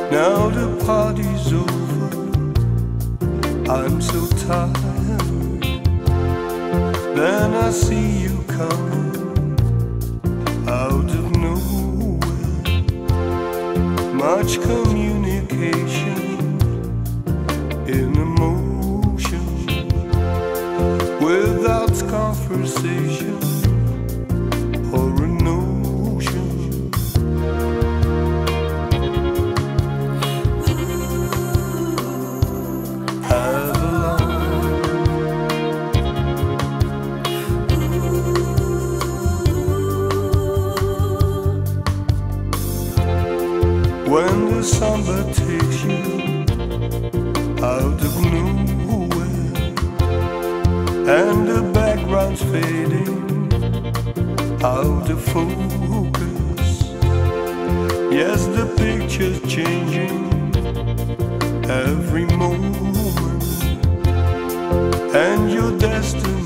Now the party's over, I'm so tired. Then I see you coming out of nowhere. Much communication in emotion, without conversation or a notion. Avalon. When the samba takes you out of nowhere and the background's fading out of focus, yes, the picture's changing every moment, and your destiny